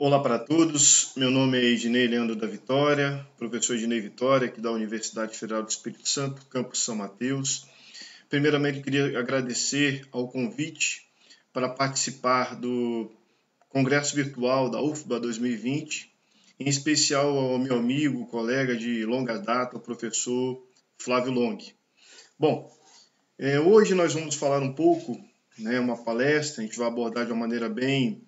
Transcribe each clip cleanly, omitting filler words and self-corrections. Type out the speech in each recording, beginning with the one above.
Olá para todos, meu nome é Ednei Leandro da Vitória, professor Ednei Vitória, aqui da Universidade Federal do Espírito Santo, campus São Mateus. Primeiramente, eu queria agradecer ao convite para participar do Congresso Virtual da UFBA 2020, em especial ao meu amigo, colega de longa data, o professor Flávio Long. Bom, hoje nós vamos falar um pouco, uma palestra, a gente vai abordar de uma maneira bem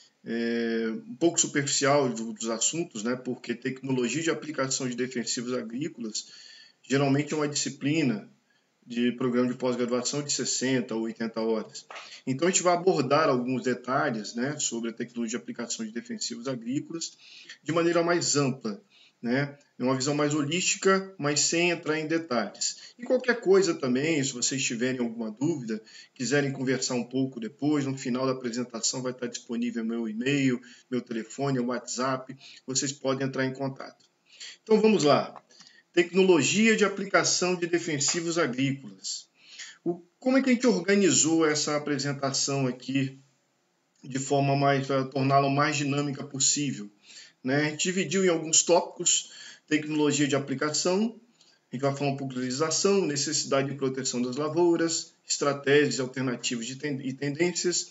um pouco superficial dos assuntos, porque tecnologia de aplicação de defensivos agrícolas geralmente é uma disciplina de programa de pós-graduação de 60 ou 80 horas. Então a gente vai abordar alguns detalhes sobre a tecnologia de aplicação de defensivos agrícolas de maneira mais ampla, uma visão mais holística, mas sem entrar em detalhes. E qualquer coisa também, se vocês tiverem alguma dúvida, quiserem conversar um pouco depois, no final da apresentação vai estar disponível meu e-mail, meu telefone, o WhatsApp, vocês podem entrar em contato. Então vamos lá. Tecnologia de aplicação de defensivos agrícolas. Como é que a gente organizou essa apresentação aqui de forma para torná-la o mais dinâmica possível? A gente dividiu em alguns tópicos: tecnologia de aplicação, a gente vai falar um pouco de legislação, necessidade de proteção das lavouras, estratégias alternativas e tendências,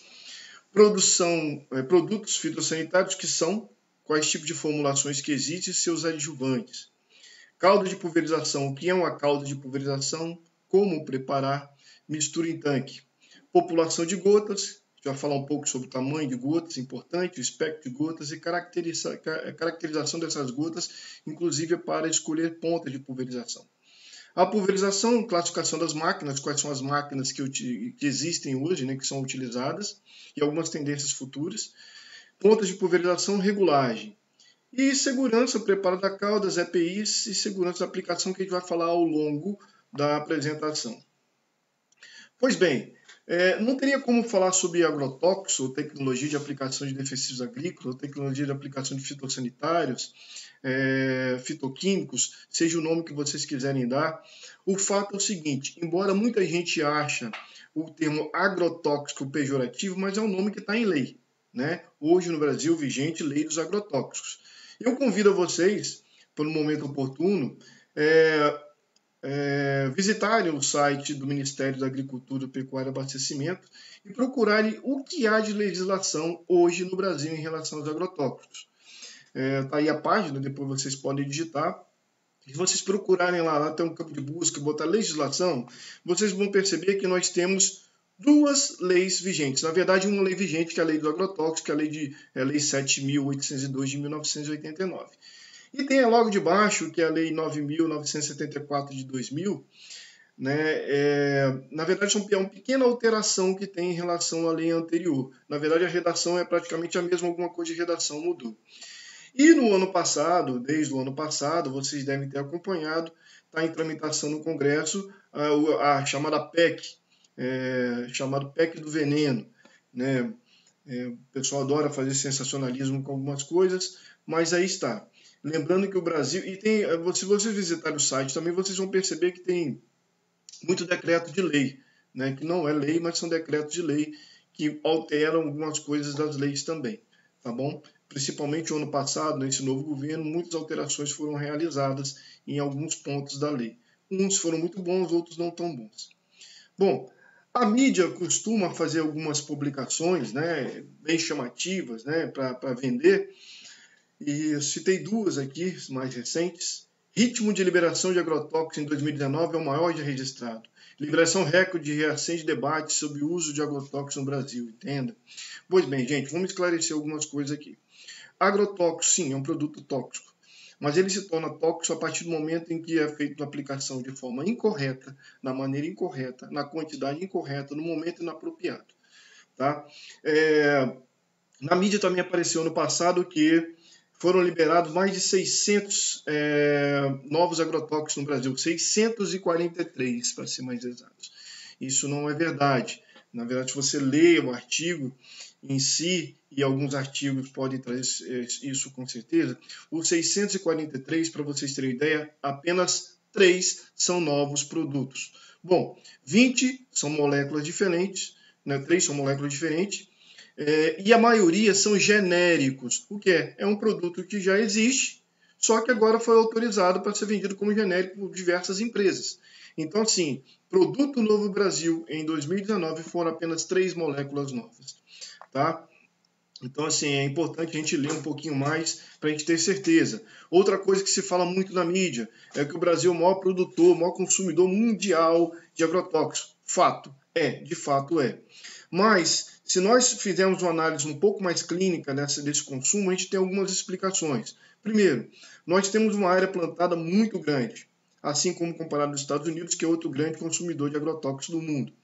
produtos fitossanitários, que são, quais tipos de formulações que existem e seus adjuvantes. Calda de pulverização, o que é uma calda de pulverização, como preparar, mistura em tanque. População de gotas, a gente vai falar um pouco sobre o tamanho de gotas, importante, o espectro de gotas e caracterização dessas gotas, inclusive para escolher pontas de pulverização. A pulverização, classificação das máquinas, quais são as máquinas que existem hoje, que são utilizadas, e algumas tendências futuras. Pontas de pulverização, regulagem. E segurança, preparo da calda, as EPIs e segurança da aplicação, que a gente vai falar ao longo da apresentação. Pois bem, não teria como falar sobre agrotóxico, ou tecnologia de aplicação de defensivos agrícolas, ou tecnologia de aplicação de fitossanitários, fitoquímicos, seja o nome que vocês quiserem dar. O fato é o seguinte: embora muita gente ache o termo agrotóxico pejorativo, mas é um nome que está em lei. Hoje no Brasil, vigente lei dos agrotóxicos. Eu convido a vocês, por um momento oportuno, visitarem o site do Ministério da Agricultura, Pecuária e Abastecimento e procurarem o que há de legislação hoje no Brasil em relação aos agrotóxicos. Está aí a página, depois vocês podem digitar. Se vocês procurarem lá tem um campo de busca, botar legislação, vocês vão perceber que nós temos duas leis vigentes. Na verdade, uma lei vigente, que é a lei do agrotóxico, que é a lei 7.802 de 1989. E tem logo de baixo, que é a lei 9.974 de 2000. Na verdade, é uma pequena alteração que tem em relação à lei anterior. Na verdade, a redação é praticamente a mesma, alguma coisa de redação mudou. E no ano passado, desde o ano passado, vocês devem ter acompanhado, está em tramitação no Congresso a chamada PEC, chamado PEC do veneno. O pessoal adora fazer sensacionalismo com algumas coisas, mas aí está. Lembrando que o Brasil, se vocês visitarem o site também, vocês vão perceber que tem muito decreto de lei, que não é lei, mas são decretos de lei que alteram algumas coisas das leis também, tá bom? Principalmente o ano passado, nesse novo governo, muitas alterações foram realizadas em alguns pontos da lei. Uns foram muito bons, outros não tão bons. Bom, a mídia costuma fazer algumas publicações bem chamativas para vender, e eu citei duas aqui, mais recentes. Ritmo de liberação de agrotóxicos em 2019 é o maior já registrado. Liberação recorde reacende debate sobre o uso de agrotóxicos no Brasil, entenda? Pois bem, gente, vamos esclarecer algumas coisas aqui. Agrotóxico, sim, é um produto tóxico, mas ele se torna tóxico a partir do momento em que é feita a aplicação de forma incorreta, na maneira incorreta, na quantidade incorreta, no momento inapropriado. Tá? Na mídia também apareceu no passado que foram liberados mais de 600 novos agrotóxicos no Brasil, 643 para ser mais exatos. Isso não é verdade. Na verdade, se você lê o artigo em si, e alguns artigos podem trazer isso com certeza, os 643, para vocês terem ideia, apenas 3 são novos produtos. Bom, 20 são moléculas diferentes, 3 são moléculas diferentes, e a maioria são genéricos. O que é? É um produto que já existe, só que agora foi autorizado para ser vendido como genérico por diversas empresas. Então, assim, produto novo Brasil em 2019 foram apenas 3 moléculas novas, tá? Então, assim, é importante a gente ler um pouquinho mais para a gente ter certeza. Outra coisa que se fala muito na mídia é que o Brasil é o maior produtor, o maior consumidor mundial de agrotóxicos. Fato, de fato é. Mas, se nós fizermos uma análise um pouco mais clínica desse consumo, a gente tem algumas explicações. Primeiro, nós temos uma área plantada muito grande, assim como comparado aos Estados Unidos, que é outro grande consumidor de agrotóxicos do mundo.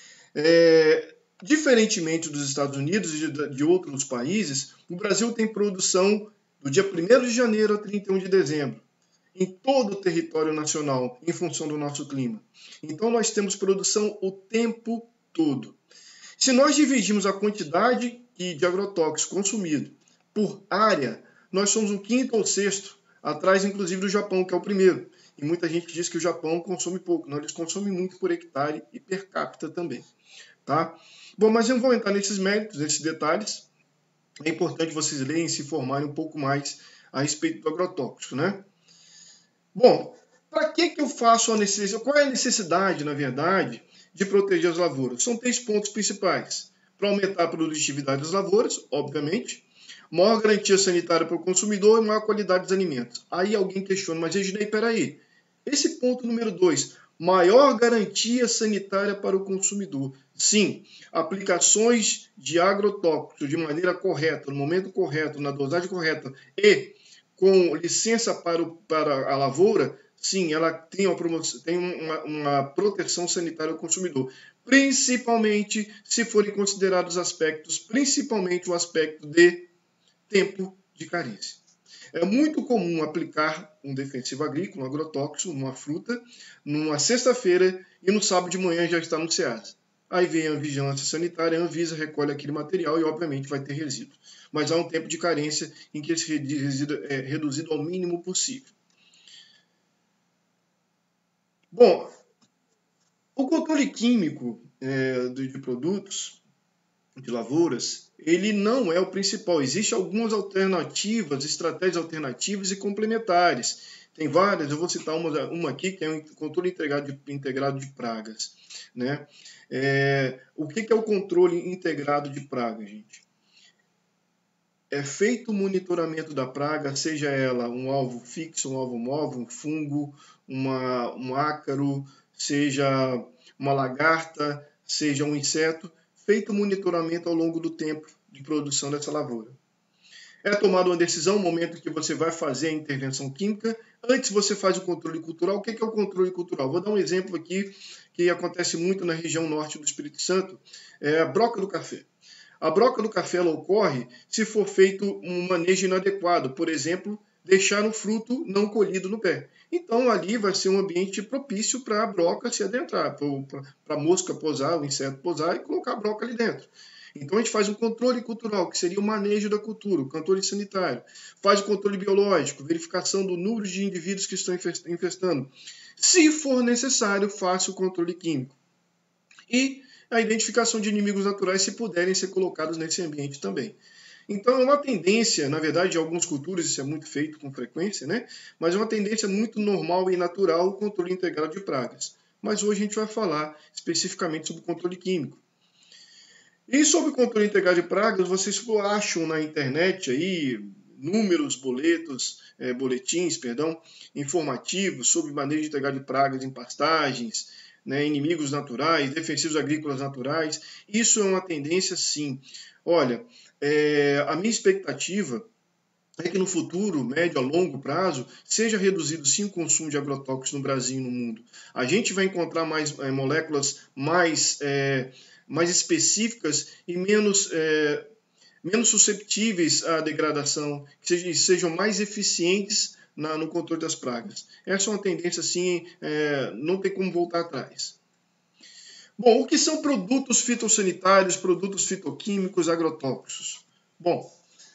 Diferentemente dos Estados Unidos e de outros países, o Brasil tem produção do dia 1º de janeiro a 31 de dezembro, em todo o território nacional, em função do nosso clima. Então, nós temos produção o tempo todo. Se nós dividirmos a quantidade de agrotóxicos consumido por área, nós somos o 5º ou 6º, atrás inclusive do Japão, que é o primeiro. E muita gente diz que o Japão consome pouco. Não, eles consomem muito por hectare e per capita também. Tá? Bom, mas eu não vou entrar nesses méritos, nesses detalhes. É importante vocês lerem e se informarem um pouco mais a respeito do agrotóxico, né? Bom, para que eu faço a necessidade? Qual é a necessidade, na verdade, de proteger as lavouras? São 3 pontos principais. Para aumentar a produtividade das lavouras, obviamente, maior garantia sanitária para o consumidor e maior qualidade dos alimentos. Aí alguém questiona, mas Reginei, peraí. Esse ponto número 2, maior garantia sanitária para o consumidor. Sim, aplicações de agrotóxicos de maneira correta, no momento correto, na dosagem correta e com licença para a lavoura, sim, ela tem uma proteção sanitária ao consumidor. Principalmente se forem considerados aspectos, principalmente o aspecto de tempo de carência. É muito comum aplicar um defensivo agrícola, um agrotóxico, numa fruta, numa sexta-feira e no sábado de manhã já está no Ceasa. Aí vem a vigilância sanitária, a Anvisa recolhe aquele material e obviamente vai ter resíduo. Mas há um tempo de carência em que esse resíduo é reduzido ao mínimo possível. Bom, o controle químico de produtos, de lavouras, ele não é o principal. Existem algumas alternativas, estratégias alternativas e complementares. Tem várias, eu vou citar uma aqui, que é o controle integrado de pragas. Né? O que é o controle integrado de pragas, gente? É feito o monitoramento da praga, seja ela um alvo fixo, um alvo móvel, um fungo, um ácaro, seja uma lagarta, seja um inseto, feito o monitoramento ao longo do tempo de produção dessa lavoura. É tomada uma decisão no momento que você vai fazer a intervenção química. Antes você faz o controle cultural. O que é o controle cultural? Vou dar um exemplo aqui que acontece muito na região norte do Espírito Santo, é a broca do café. A broca do café ela ocorre se for feito um manejo inadequado, por exemplo, deixar um fruto não colhido no pé. Então ali vai ser um ambiente propício para a broca se adentrar, para a mosca posar, o inseto posar e colocar a broca ali dentro. Então a gente faz um controle cultural, que seria o manejo da cultura, o controle sanitário. Faz o controle biológico, verificação do número de indivíduos que estão infestando. Se for necessário, faça o controle químico. E a identificação de inimigos naturais, se puderem ser colocados nesse ambiente também. Então é uma tendência, na verdade, em algumas culturas isso é muito feito com frequência, né? Mas é uma tendência muito normal e natural o controle integrado de pragas. Mas hoje a gente vai falar especificamente sobre o controle químico. E sobre o controle integrado de pragas, vocês acham na internet aí números, boletins, informativos sobre manejo integrado de pragas em pastagens, né, inimigos naturais, defensivos agrícolas naturais. Isso é uma tendência, sim. Olha, a minha expectativa é que no futuro, médio a longo prazo, seja reduzido sim o consumo de agrotóxicos no Brasil e no mundo. A gente vai encontrar mais moléculas mais específicas e menos susceptíveis à degradação, que sejam mais eficientes no controle das pragas. Essa é uma tendência, assim, não tem como voltar atrás. Bom, o que são produtos fitossanitários, produtos fitoquímicos, agrotóxicos? Bom,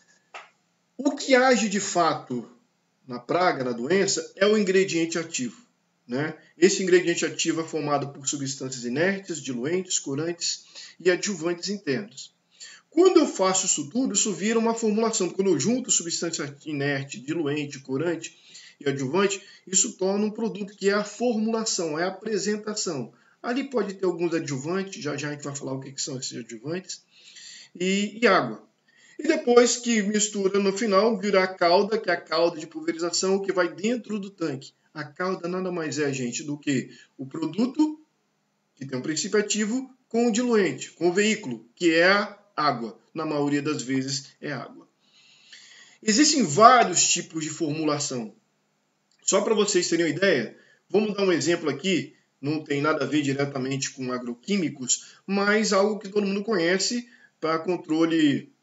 o que age de fato na praga, na doença, é o ingrediente ativo. Né? Esse ingrediente ativo é formado por substâncias inertes, diluentes, corantes e adjuvantes internos. Quando eu faço isso tudo, isso vira uma formulação. Quando eu junto substância inerte, diluente, corante e adjuvante, isso torna um produto que é a formulação, é a apresentação. Ali pode ter alguns adjuvantes, já já a gente vai falar o que são esses adjuvantes, e água. E depois que mistura no final, vira a calda, que é a calda de pulverização que vai dentro do tanque. A calda nada mais é, gente, do que o produto, que tem um princípio ativo, com o diluente, com o veículo, que é a água. Na maioria das vezes é água. Existem vários tipos de formulação. Só para vocês terem uma ideia, vamos dar um exemplo aqui, não tem nada a ver diretamente com agroquímicos, mas algo que todo mundo conhece para controle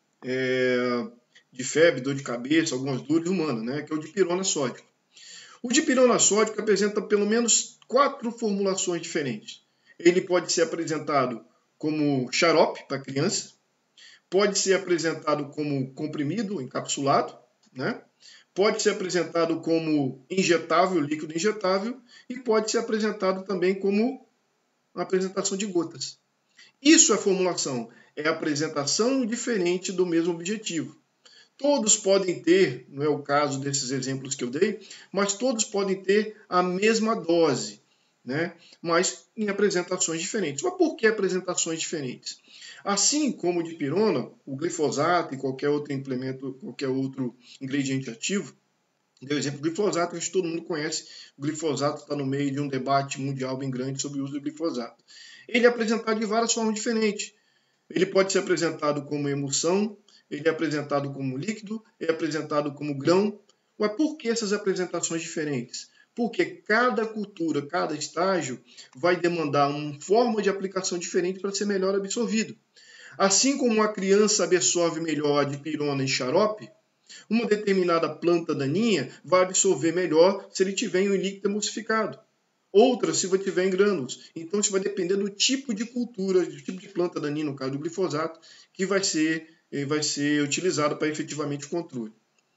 de febre, dor de cabeça, algumas dores humanas, né? Que é o dipirona sódico. O dipirona sódico apresenta pelo menos 4 formulações diferentes. Ele pode ser apresentado como xarope para criança, pode ser apresentado como comprimido, encapsulado, né? Pode ser apresentado como injetável, líquido injetável, e pode ser apresentado também como uma apresentação de gotas. Isso é formulação, é apresentação diferente do mesmo objetivo. Todos podem ter, não é o caso desses exemplos que eu dei, mas todos podem ter a mesma dose, né? Mas em apresentações diferentes. Mas por que apresentações diferentes? Assim como o dipirona, o glifosato e qualquer outro implemento, qualquer outro ingrediente ativo, deu exemplo do glifosato, que todo mundo conhece. O glifosato está no meio de um debate mundial bem grande sobre o uso do glifosato. Ele é apresentado de várias formas diferentes. Ele pode ser apresentado como emulsão, ele é apresentado como líquido, é apresentado como grão. Mas por que essas apresentações diferentes? Porque cada cultura, cada estágio vai demandar uma forma de aplicação diferente para ser melhor absorvido. Assim como uma criança absorve melhor a dipirona em xarope, uma determinada planta daninha vai absorver melhor se ele tiver em um líquido emulsificado. Outra se vai tiver em grânulos. Então isso vai depender do tipo de cultura, do tipo de planta daninha, no caso do glifosato, que vai ser utilizado para efetivamente o controle.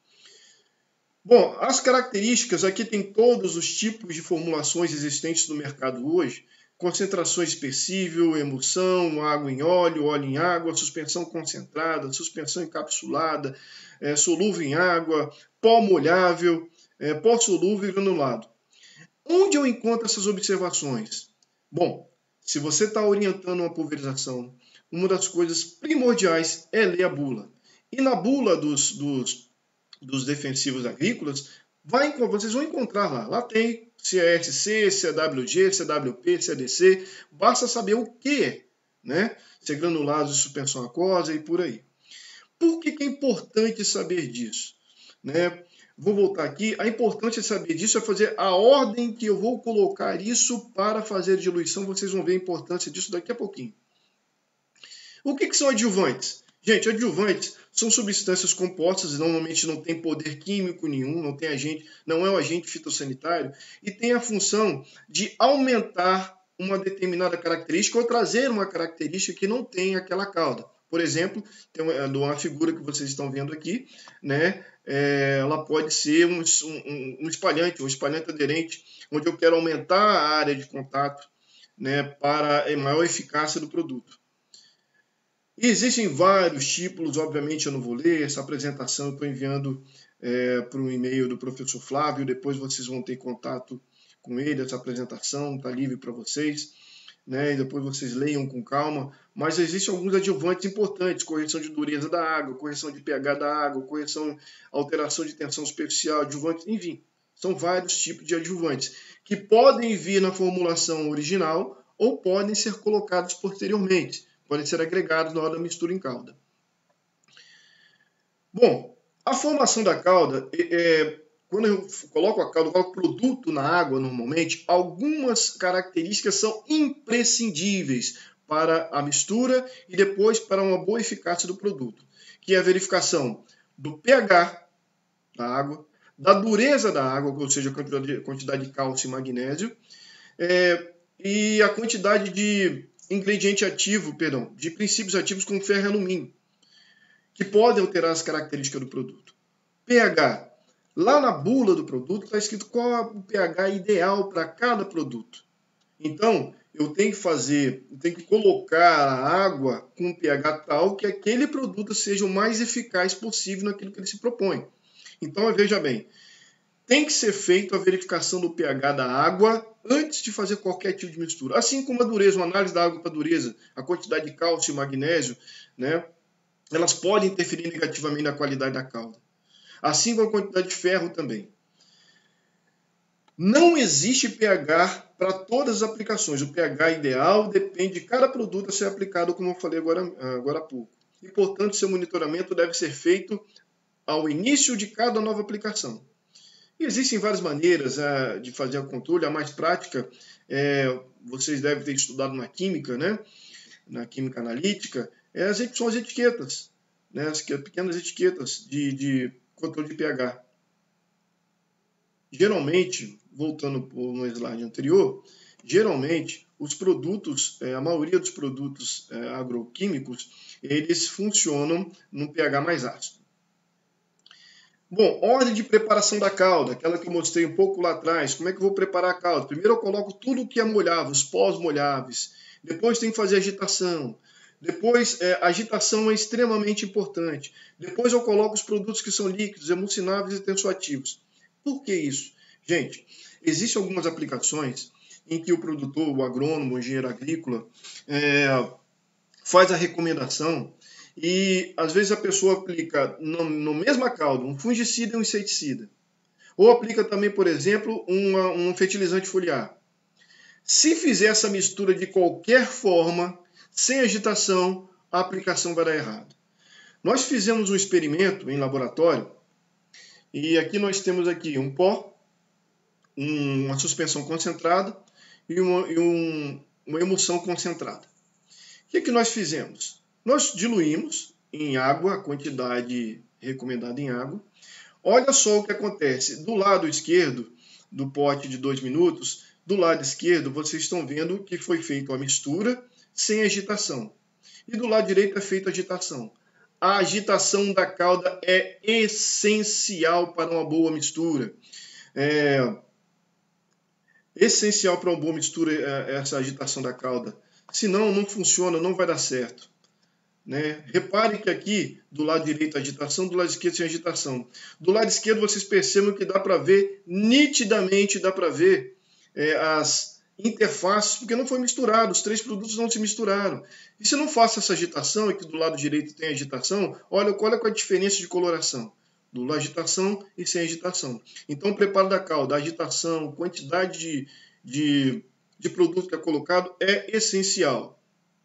Bom, as características, aqui tem todos os tipos de formulações existentes no mercado hoje. Concentração expressível, emulsão, água em óleo, óleo em água, suspensão concentrada, suspensão encapsulada, solúvel em água, pó molhável, pó solúvel e granulado. Onde eu encontro essas observações? Bom, se você está orientando uma pulverização, uma das coisas primordiais é ler a bula. E na bula dos defensivos agrícolas, vocês vão encontrar lá. Lá tem CASC, CAWG, CAWP, CADC. Basta saber o que é, né? Se é granulado de suspensão aquosa e por aí. Por que é importante saber disso? Né? Vou voltar aqui. A importância de saber disso é fazer a ordem que eu vou colocar isso para fazer diluição. Vocês vão ver a importância disso daqui a pouquinho. O que são adjuvantes? Gente, adjuvantes são substâncias compostas, normalmente não tem poder químico nenhum, não é um agente fitossanitário, e tem a função de aumentar uma determinada característica ou trazer uma característica que não tem aquela calda. Por exemplo, tem uma figura que vocês estão vendo aqui, né? Ela pode ser um espalhante, um espalhante aderente, onde eu quero aumentar a área de contato, né, para a maior eficácia do produto. E existem vários tipos, obviamente eu não vou ler, essa apresentação eu estou enviando para um e-mail do professor Flávio, depois vocês vão ter contato com ele, essa apresentação está livre para vocês, né? E depois vocês leiam com calma, mas existem alguns adjuvantes importantes, correção de dureza da água, correção de pH da água, alteração de tensão superficial, adjuvantes, enfim, são vários tipos de adjuvantes, que podem vir na formulação original ou podem ser colocados posteriormente. Podem ser agregados na hora da mistura em calda. Bom, a formação da calda, quando eu coloco a calda, eu coloco o produto na água normalmente, algumas características são imprescindíveis para a mistura e depois para uma boa eficácia do produto, que é a verificação do pH da água, da dureza da água, ou seja, a quantidade de cálcio e magnésio, e a quantidade de de princípios ativos como ferro e alumínio, que podem alterar as características do produto. pH. Lá na bula do produto está escrito qual é o pH ideal para cada produto. Então, eu tenho que colocar a água com pH tal que aquele produto seja o mais eficaz possível naquilo que ele se propõe. Então, veja bem, tem que ser feita a verificação do pH da água antes de fazer qualquer tipo de mistura. Assim como a dureza, uma análise da água para dureza, a quantidade de cálcio e magnésio, né, elas podem interferir negativamente na qualidade da calda. Assim como a quantidade de ferro também. Não existe pH para todas as aplicações. O pH ideal depende de cada produto a ser aplicado, como eu falei agora há pouco. E, portanto, seu monitoramento deve ser feito ao início de cada nova aplicação. E existem várias maneiras de fazer o controle. A mais prática, vocês devem ter estudado na química, né? Na química analítica, são as etiquetas, né? As pequenas etiquetas de controle de pH. Geralmente, voltando no slide anterior, geralmente os produtos, a maioria dos produtos agroquímicos, eles funcionam no pH mais ácido. Bom, ordem de preparação da calda, aquela que eu mostrei um pouco lá atrás. Como é que eu vou preparar a calda? Primeiro eu coloco tudo que é molhável, os pós molháveis. Depois tem que fazer agitação. Depois, a agitação é extremamente importante. Depois eu coloco os produtos que são líquidos, emulsionáveis e tensoativos. Por que isso? Gente, existem algumas aplicações em que o produtor, o agrônomo, o engenheiro agrícola, faz a recomendação e às vezes a pessoa aplica no mesma calda um fungicida e um inseticida. Ou aplica também, por exemplo, um fertilizante foliar. Se fizer essa mistura de qualquer forma, sem agitação, a aplicação vai dar errado. Nós fizemos um experimento em laboratório e aqui nós temos aqui um pó, uma suspensão concentrada e uma emulsão concentrada. O que nós fizemos? Nós diluímos em água, a quantidade recomendada em água. Olha só o que acontece. Do lado esquerdo do pote de 2 minutos, do lado esquerdo vocês estão vendo que foi feita a mistura sem agitação. E do lado direito é feita a agitação. A agitação da calda é essencial para uma boa mistura. Essencial para uma boa mistura essa agitação da calda. Senão não funciona, não vai dar certo. Né? Repare que aqui, do lado direito, agitação, do lado esquerdo, sem agitação. Do lado esquerdo, vocês percebem que dá para ver, nitidamente dá para ver as interfaces, porque não foi misturado, os três produtos não se misturaram. E se não faço essa agitação, e que do lado direito tem agitação, olha qual é a diferença de coloração. Do lado agitação e sem agitação. Então, o preparo da calda, a agitação, quantidade de produto que é colocado é essencial.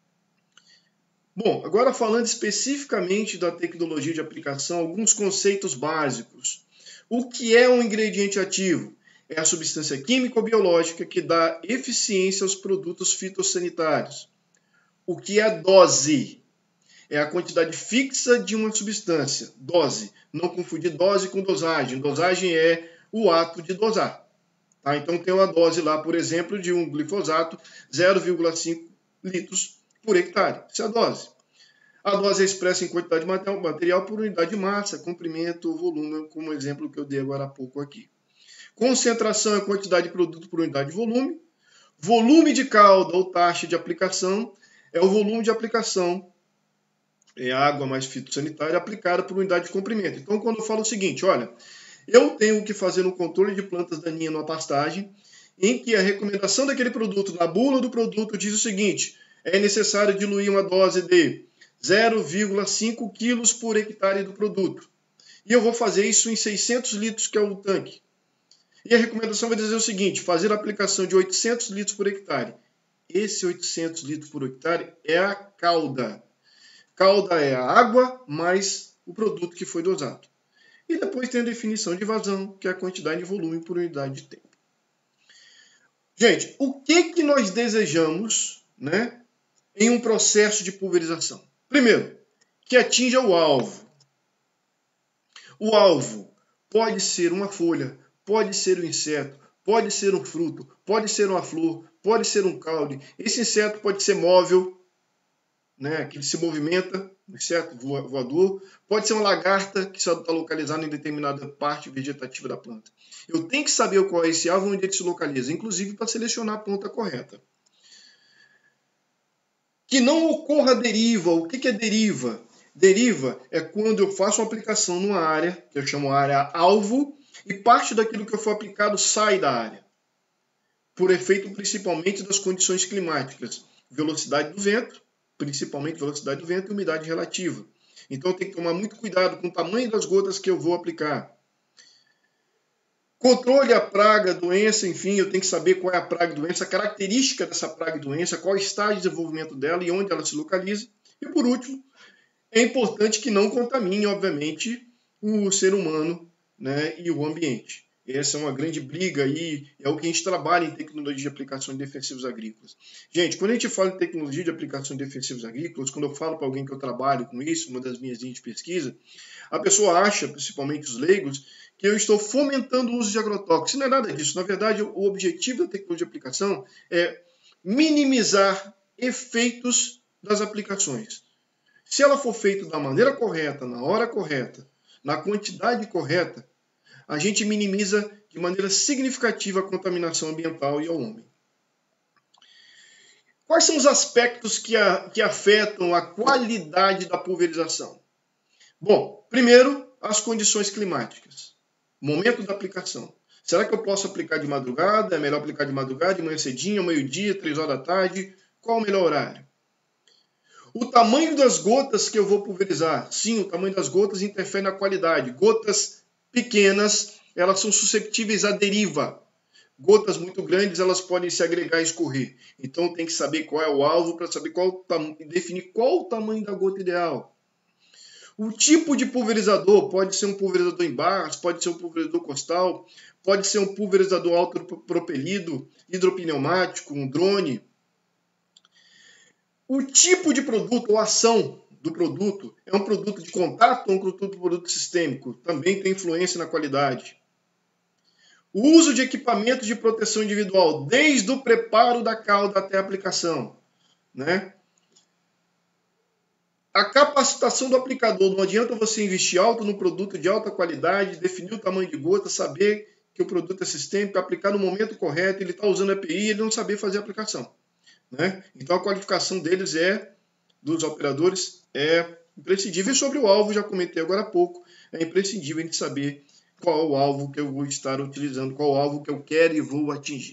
Bom, agora falando especificamente da tecnologia de aplicação, alguns conceitos básicos. O que é um ingrediente ativo? É a substância química ou biológica que dá eficiência aos produtos fitossanitários. O que é dose? É a quantidade fixa de uma substância. Dose. Não confundir dose com dosagem. Dosagem é o ato de dosar. Tá? Então tem uma dose lá, por exemplo, de um glifosato, 0,5 litros por hectare. Essa é a dose. A dose é expressa em quantidade de material por unidade de massa, comprimento, volume, como o exemplo que eu dei agora há pouco aqui. Concentração é quantidade de produto por unidade de volume. Volume de calda ou taxa de aplicação é o volume de aplicação, é água mais fitossanitária aplicada por unidade de comprimento. Então, quando eu falo o seguinte, olha, eu tenho que fazer um controle de plantas daninhas numa pastagem, em que a recomendação daquele produto, na bula do produto, diz o seguinte, é necessário diluir uma dose de 0,5 quilos por hectare do produto. E eu vou fazer isso em 600 litros, que é o tanque. E a recomendação vai dizer o seguinte, fazer a aplicação de 800 litros por hectare. Esse 800 litros por hectare é a calda. Calda é a água mais o produto que foi dosado. E depois tem a definição de vazão, que é a quantidade de volume por unidade de tempo. Gente, o que nós desejamos, né, em um processo de pulverização? Primeiro, que atinja o alvo. O alvo pode ser uma folha, pode ser um inseto, pode ser um fruto, pode ser uma flor, pode ser um caule. Esse inseto pode ser móvel, né, que se movimenta, inseto voador. Pode ser uma lagarta que só está localizada em determinada parte vegetativa da planta. Eu tenho que saber qual é esse alvo e onde ele se localiza, inclusive para selecionar a ponta correta. Que não ocorra deriva. O que é deriva? Deriva é quando eu faço uma aplicação numa área, que eu chamo área alvo, e parte daquilo que for aplicado sai da área. Por efeito principalmente das condições climáticas. Velocidade do vento, principalmente velocidade do vento e umidade relativa. Então eu tenho que tomar muito cuidado com o tamanho das gotas que eu vou aplicar. Controle a praga, doença, enfim, eu tenho que saber qual é a praga e doença, a característica dessa praga e doença, qual é o estágio de desenvolvimento dela e onde ela se localiza. E por último, é importante que não contamine, obviamente, o ser humano, né, e o ambiente. Essa é uma grande briga aí, é o que a gente trabalha em tecnologia de aplicação de defensivos agrícolas. Gente, quando a gente fala em tecnologia de aplicação de defensivos agrícolas, quando eu falo para alguém que eu trabalho com isso, uma das minhas linhas de pesquisa, a pessoa acha, principalmente os leigos, que eu estou fomentando o uso de agrotóxicos. Não é nada disso. Na verdade, o objetivo da tecnologia de aplicação é minimizar efeitos das aplicações. Se ela for feita da maneira correta, na hora correta, na quantidade correta, a gente minimiza de maneira significativa a contaminação ambiental e ao homem. Quais são os aspectos que afetam a qualidade da pulverização? Bom, primeiro, as condições climáticas. Momento da aplicação. Será que eu posso aplicar de madrugada? É melhor aplicar de madrugada, de manhã cedinho, meio-dia, 3 horas da tarde? Qual o melhor horário? O tamanho das gotas que eu vou pulverizar. Sim, o tamanho das gotas interfere na qualidade. Gotas pequenas, elas são susceptíveis à deriva. Gotas muito grandes, elas podem se agregar e escorrer. Então tem que saber qual é o alvo para saber definir qual o tamanho da gota ideal. O tipo de pulverizador pode ser um pulverizador em barras, pode ser um pulverizador costal, pode ser um pulverizador autopropelido, hidropneumático, um drone. O tipo de produto ou ação do produto é um produto de contato ou um produto sistêmico, também tem influência na qualidade. O uso de equipamentos de proteção individual, desde o preparo da cauda até a aplicação, né? A capacitação do aplicador, não adianta você investir alto no produto de alta qualidade, definir o tamanho de gota, saber que o produto é sistêmico, aplicar no momento correto, ele está usando EPI e ele não saber fazer a aplicação. Né? Então a qualificação deles dos operadores, é imprescindível. E sobre o alvo, já comentei agora há pouco, é imprescindível a gente saber qual é o alvo que eu vou estar utilizando, qual é o alvo que eu quero e vou atingir.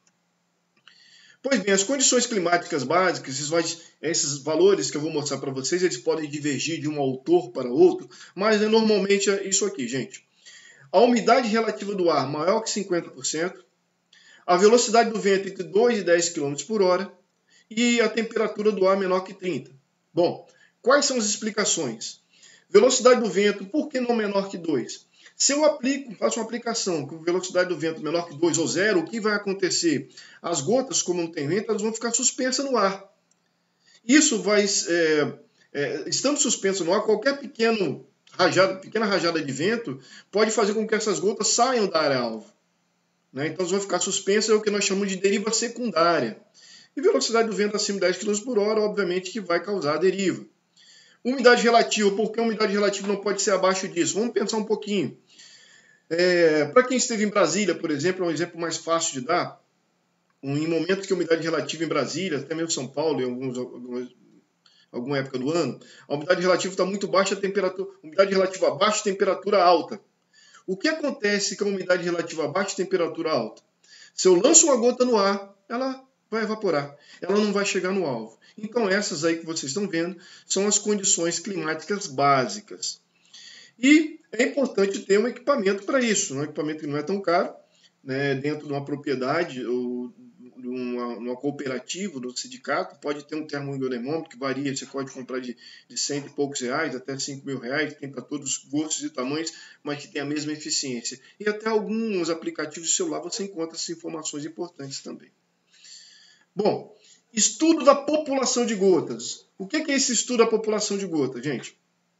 Pois bem, as condições climáticas básicas, esses valores que eu vou mostrar para vocês, eles podem divergir de um autor para outro, mas normalmente é isso aqui, gente. A umidade relativa do ar maior que 50%, a velocidade do vento entre 2 e 10 km por hora e a temperatura do ar menor que 30. Bom, quais são as explicações? Velocidade do vento, por que não menor que 2? Se eu faço uma aplicação com velocidade do vento menor que 2 ou 0, o que vai acontecer? As gotas, como não tem vento, elas vão ficar suspensas no ar. Isso vai, estando suspenso no ar, qualquer pequena rajada de vento pode fazer com que essas gotas saiam da área-alvo. Né? Então elas vão ficar suspensas, é o que nós chamamos de deriva secundária. E velocidade do vento acima de 10 km por hora, obviamente, que vai causar a deriva. Umidade relativa, por que a umidade relativa não pode ser abaixo disso? Vamos pensar um pouquinho. Para quem esteve em Brasília, por exemplo, é um exemplo mais fácil de dar. Em momentos que a umidade relativa em Brasília, até mesmo São Paulo, em alguma época do ano, a umidade relativa está muito baixa, umidade relativa baixa, temperatura alta. O que acontece com a umidade relativa baixa, temperatura alta? Se eu lanço uma gota no ar, ela vai evaporar. Ela não vai chegar no alvo. Então essas aí que vocês estão vendo são as condições climáticas básicas. E é importante ter um equipamento para isso, um equipamento que não é tão caro, né, dentro de uma propriedade ou de uma cooperativa, do sindicato, pode ter um termoigonemômetro que varia, você pode comprar de 100 e poucos reais até 5 mil reais, tem para todos os gostos e tamanhos, mas que tem a mesma eficiência. E até alguns aplicativos de celular você encontra essas informações importantes também. Bom, estudo da população de gotas. O que é esse estudo da população de gotas, gente?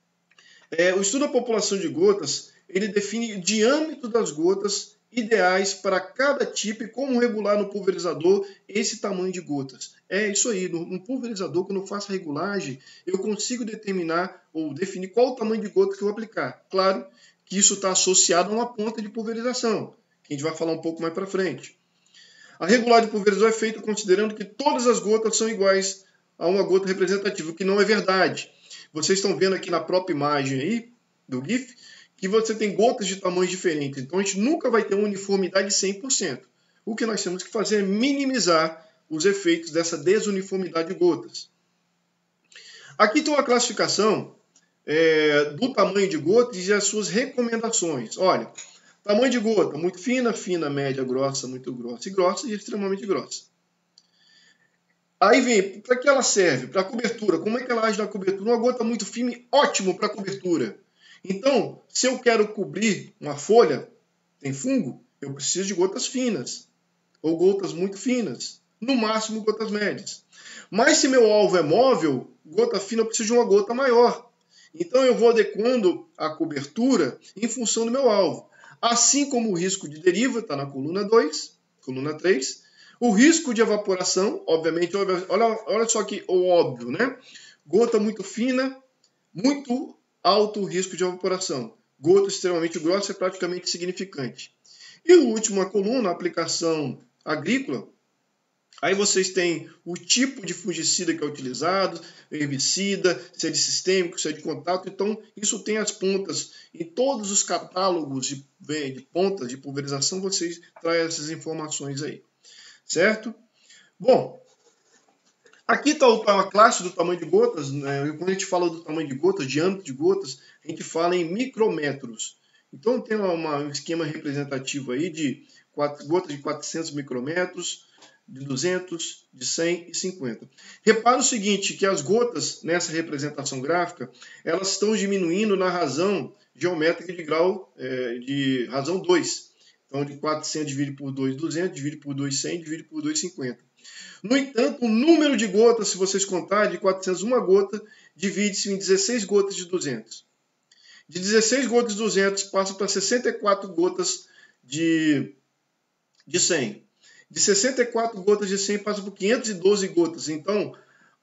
O estudo da população de gotas, ele define o diâmetro das gotas ideais para cada tipo e como regular no pulverizador esse tamanho de gotas. É isso aí, no pulverizador, quando eu faço a regulagem, eu consigo determinar ou definir qual o tamanho de gota que eu vou aplicar. Claro que isso está associado a uma ponta de pulverização, que a gente vai falar um pouco mais para frente. A regulagem de pulverizador é feita considerando que todas as gotas são iguais a uma gota representativa, o que não é verdade. Vocês estão vendo aqui na própria imagem aí, do GIF, que você tem gotas de tamanhos diferentes. Então, a gente nunca vai ter uma uniformidade 100%. O que nós temos que fazer é minimizar os efeitos dessa desuniformidade de gotas. Aqui tem uma classificação do tamanho de gotas e as suas recomendações. Olha, tamanho de gota, muito fina, fina, média, grossa, muito grossa e extremamente grossa. Aí vem, para que ela serve? Para cobertura. Como é que ela age na cobertura? Uma gota muito fina, ótimo para cobertura. Então, se eu quero cobrir uma folha, tem fungo, eu preciso de gotas finas, ou gotas muito finas, no máximo gotas médias. Mas se meu alvo é móvel, gota fina, eu preciso de uma gota maior. Então eu vou adequando a cobertura em função do meu alvo. Assim como o risco de deriva, está na coluna 2, coluna 3. O risco de evaporação, obviamente, olha só aqui o óbvio, né? Gota muito fina, muito alto o risco de evaporação. Gota extremamente grossa é praticamente insignificante. E o último, a coluna, a aplicação agrícola. Aí vocês têm o tipo de fungicida que é utilizado, herbicida, se é de sistêmico, se é de contato. Então, isso tem as pontas. Em todos os catálogos de pontas de pulverização, vocês trazem essas informações aí. Certo? Bom, aqui está a classe do tamanho de gotas. Né? Quando a gente fala do tamanho de gotas, diâmetro de gotas, a gente fala em micrômetros. Então, tem um esquema representativo aí de gotas de 400 micrômetros, de 200, de 100 e 50. Repara o seguinte, que as gotas nessa representação gráfica, elas estão diminuindo na razão geométrica de grau de razão 2. Então, de 400 divide por 2, 200, divide por 2, 100, divide por 2, 50. No entanto, o número de gotas, se vocês contarem, de 400, uma gota, divide-se em 16 gotas de 200. De 16 gotas de 200, passa para 64 gotas de 100. De 64 gotas de 100 passa por 512 gotas. Então,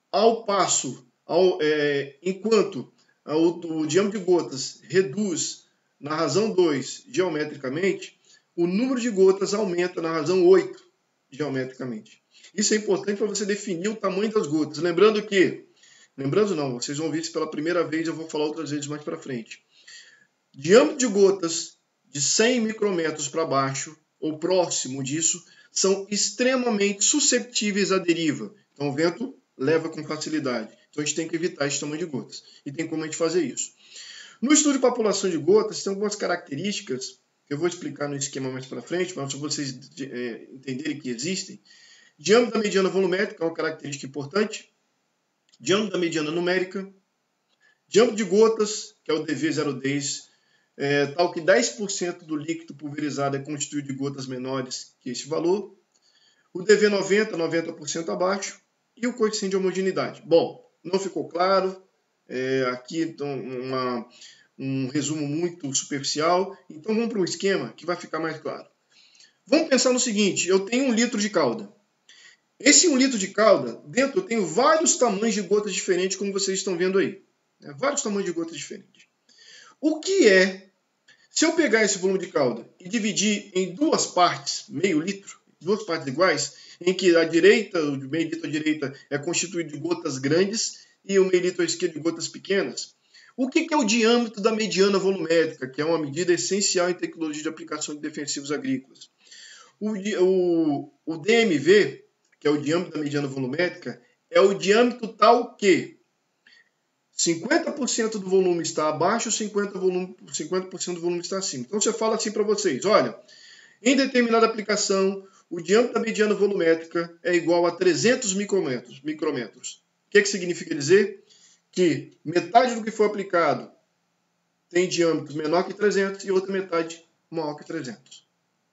enquanto o diâmetro de gotas reduz na razão 2 geometricamente, o número de gotas aumenta na razão 8 geometricamente. Isso é importante para você definir o tamanho das gotas. Lembrando não, vocês vão ver isso pela primeira vez, eu vou falar outras vezes mais para frente. Diâmetro de gotas de 100 micrômetros para baixo, ou próximo disso, são extremamente susceptíveis à deriva. Então o vento leva com facilidade. Então a gente tem que evitar esse tamanho de gotas. E tem como a gente fazer isso. No estudo de população de gotas, tem algumas características que eu vou explicar no esquema mais para frente, para vocês entenderem que existem. Diâmetro da mediana volumétrica é uma característica importante. Diâmetro da mediana numérica. Diâmetro de gotas, que é o DV010, tal que 10% do líquido pulverizado é constituído de gotas menores que esse valor. O DV90, 90% abaixo. E o coeficiente de homogeneidade. Bom, não ficou claro. Aqui então, um resumo muito superficial. Então vamos para um esquema que vai ficar mais claro. Vamos pensar no seguinte, eu tenho 1 litro de calda. Esse 1 litro de calda, dentro eu tenho vários tamanhos de gotas diferentes, como vocês estão vendo aí. Vários tamanhos de gotas diferentes. O que é, se eu pegar esse volume de calda e dividir em duas partes, meio litro, duas partes iguais, em que o meio litro à direita é constituído de gotas grandes e o meio litro à esquerda de gotas pequenas, o que é o diâmetro da mediana volumétrica, que é uma medida essencial em tecnologia de aplicação de defensivos agrícolas? O DMV, que é o diâmetro da mediana volumétrica, é o diâmetro tal que 50% do volume está abaixo, 50% do volume está acima. Então você fala assim para vocês, olha, em determinada aplicação, o diâmetro da mediana volumétrica é igual a 300 micrômetros. O que significa dizer? Que metade do que foi aplicado tem diâmetro menor que 300 e outra metade maior que 300.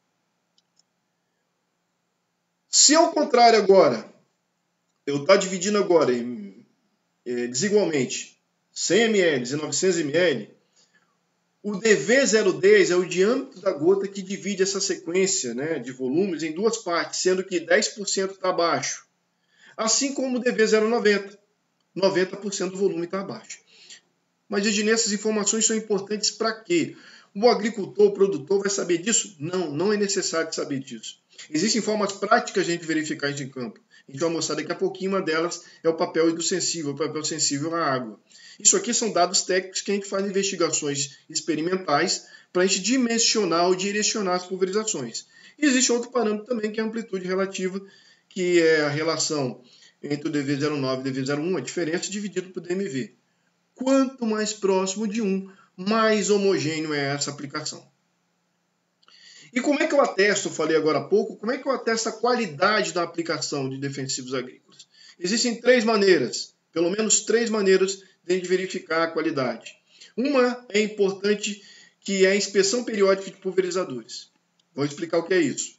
Se ao contrário agora, eu estou dividindo agora desigualmente 100 ml e 900 ml, o DV010 é o diâmetro da gota que divide essa sequência de volumes em duas partes, sendo que 10% está abaixo. Assim como o DV090, 90% do volume está abaixo. Mas, Ednei, essas informações são importantes para quê? O agricultor, o produtor vai saber disso? Não, não é necessário saber disso. Existem formas práticas de a gente verificar isso em campo. A gente vai mostrar daqui a pouquinho, uma delas é o papel hidrossensível, o papel sensível à água. Isso aqui são dados técnicos que a gente faz investigações experimentais para a gente dimensionar ou direcionar as pulverizações. E existe outro parâmetro também, que é a amplitude relativa, que é a relação entre o DV09 e o DV01, a diferença dividido por DMV. Quanto mais próximo de 1, mais homogêneo é essa aplicação. E como é que eu atesto, falei agora há pouco, como é que eu atesto a qualidade da aplicação de defensivos agrícolas? Existem 3 maneiras, pelo menos 3 maneiras de verificar a qualidade. Uma é importante, que é a inspeção periódica de pulverizadores. Vou explicar o que é isso.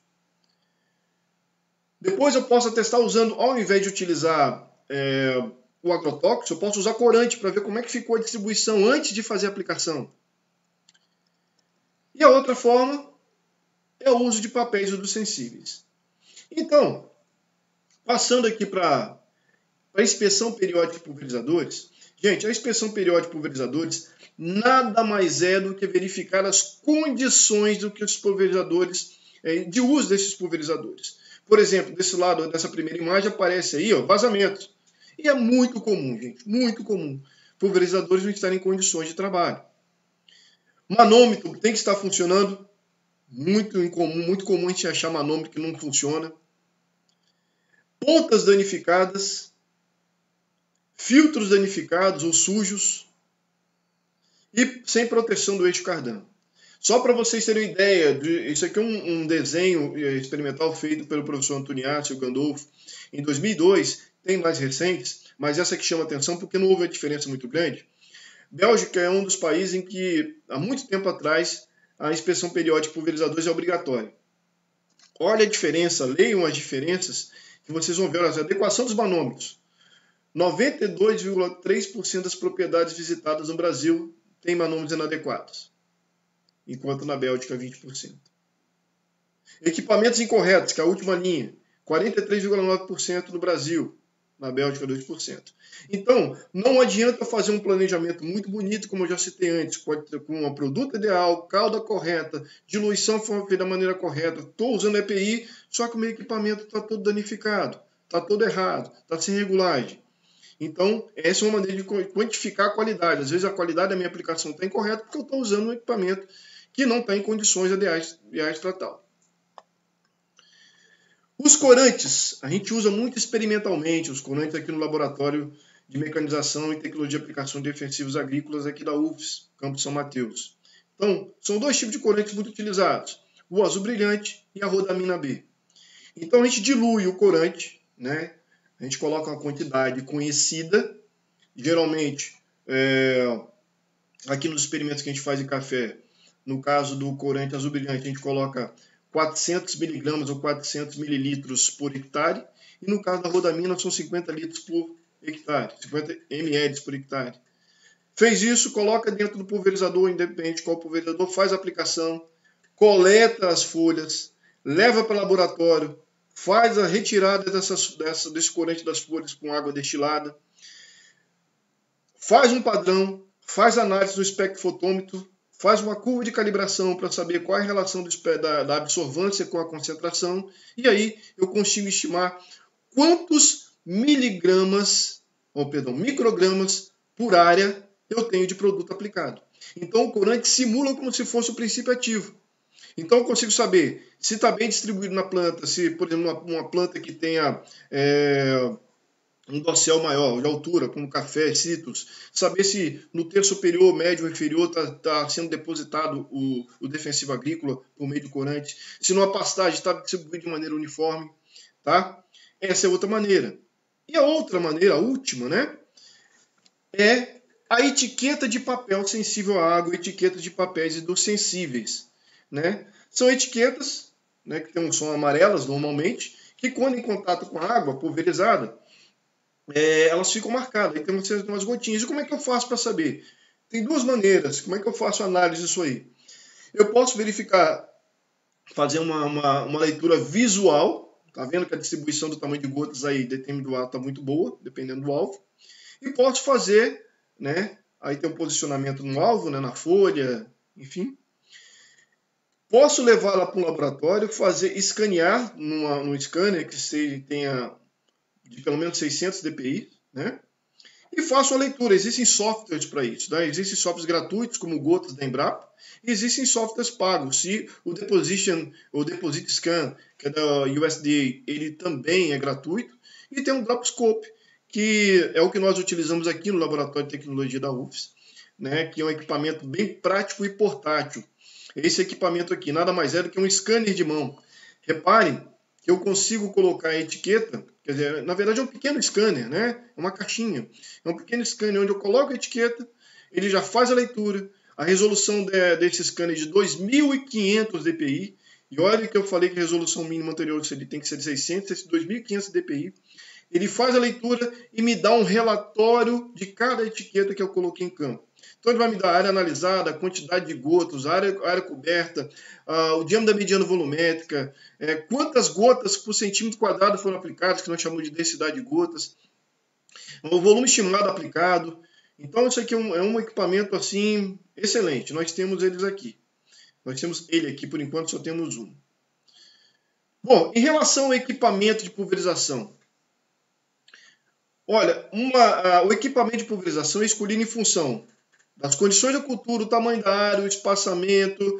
Depois eu posso atestar usando, ao invés de utilizar o agrotóxico, eu posso usar corante para ver como é que ficou a distribuição antes de fazer a aplicação. E a outra forma é o uso de papéis hidrossensíveis. Então, passando aqui para a inspeção periódica de pulverizadores, gente, a inspeção periódica de pulverizadores nada mais é do que verificar as condições do que os pulverizadores, de uso desses pulverizadores. Por exemplo, desse lado dessa primeira imagem aparece aí, vazamento. E é muito comum, gente, muito comum, pulverizadores não estarem em condições de trabalho. Manômetro tem que estar funcionando. Muito comum a gente achar manômetro que não funciona. Pontas danificadas, filtros danificados ou sujos e sem proteção do eixo cardano. Só para vocês terem uma ideia, isso aqui é um desenho experimental feito pelo professor Antoniazzi Gandolfo em 2002, tem mais recentes, mas essa que chama atenção porque não houve uma diferença muito grande. Bélgica é um dos países em que, há muito tempo atrás, a inspeção periódica de pulverizadores é obrigatória. Olha a diferença, leiam as diferenças, que vocês vão ver. Olha, a adequação dos manômetros. 92,3% das propriedades visitadas no Brasil têm manômetros inadequados, enquanto na Bélgica 20%. Equipamentos incorretos, que é a última linha, 43,9% no Brasil, na Bélgica 2%. Então, não adianta fazer um planejamento muito bonito, como eu já citei antes, com uma produto ideal, calda correta, diluição feita da maneira correta, estou usando EPI, só que o meu equipamento está todo danificado, está todo errado, está sem regulagem. Então, essa é uma maneira de quantificar a qualidade. Às vezes a qualidade da minha aplicação está incorreta porque eu estou usando um equipamento que não está em condições ideais de tratá-lo. Os corantes, a gente usa muito experimentalmente os corantes aqui no Laboratório de Mecanização e Tecnologia de Aplicação de Defensivos Agrícolas aqui da UFS, Campo São Mateus. Então, são 2 tipos de corantes muito utilizados, o azul brilhante e a rodamina B. Então, a gente dilui o corante, né? A gente coloca uma quantidade conhecida, geralmente, aqui nos experimentos que a gente faz em café, no caso do corante azul brilhante, a gente coloca 400 miligramas ou 400 mililitros por hectare, e no caso da rodamina são 50 litros por hectare, 50 ml por hectare. Fez isso, coloca dentro do pulverizador, independente de qual pulverizador, faz a aplicação, coleta as folhas, leva para o laboratório, faz a retirada desse corante das folhas com água destilada, faz um padrão, faz análise do espectrofotômetro, faz uma curva de calibração para saber qual é a relação da absorvância com a concentração, e aí eu consigo estimar quantos microgramas por área eu tenho de produto aplicado. Então o corante simula como se fosse o princípio ativo. Então eu consigo saber se está bem distribuído na planta, se, por exemplo, uma planta que tenha um dossel maior, de altura, como café, citros, saber se no terço superior, médio ou inferior está sendo depositado o defensivo agrícola por meio do corante, se numa pastagem está distribuído de maneira uniforme, tá? Essa é outra maneira. E a outra maneira, a última, né, é a etiqueta de papel sensível à água, etiqueta de papéis hidrossensíveis, né? São etiquetas, né, que são amarelas normalmente, que quando em contato com a água pulverizada, elas ficam marcadas, aí tem umas gotinhas. E como é que eu faço para saber? Tem 2 maneiras. Como é que eu faço a análise disso aí? Eu posso verificar, fazer uma leitura visual, tá vendo que a distribuição do tamanho de gotas aí, dependendo do alvo, está muito boa, dependendo do alvo. E posso fazer, né, aí tem um posicionamento no alvo, né, na folha, enfim. Posso levar lá para um laboratório, escanear num scanner que tenha de pelo menos 600 dpi, né? E faço a leitura. Existem softwares para isso, né? Existem softwares gratuitos, como o Gotas da Embrapa, e existem softwares pagos. Se o Deposit Scan, que é da USDA, ele também é gratuito, e tem um Dropscope, que é o que nós utilizamos aqui no Laboratório de Tecnologia da UFES, né? Que é um equipamento bem prático e portátil. Esse equipamento aqui nada mais é do que um scanner de mão. Reparem que eu consigo colocar a etiqueta, quer dizer, na verdade é um pequeno scanner, né? É uma caixinha. É um pequeno scanner onde eu coloco a etiqueta, ele já faz a leitura. A resolução desse scanner é de 2.500 dpi. E olha que eu falei que a resolução mínima anterior ele tem que ser de 600, esse 2.500 dpi. Ele faz a leitura e me dá um relatório de cada etiqueta que eu coloquei em campo. Então ele vai me dar a área analisada, a quantidade de gotas, a área coberta, o diâmetro da mediana volumétrica, quantas gotas por centímetro quadrado foram aplicadas, que nós chamamos de densidade de gotas, o volume estimado aplicado. Então isso aqui é um equipamento assim excelente. Nós temos eles aqui. Nós temos ele aqui, por enquanto só temos um. Bom, em relação ao equipamento de pulverização. Olha, o equipamento de pulverização é escolhido em função das condições da cultura, o tamanho da área, o espaçamento,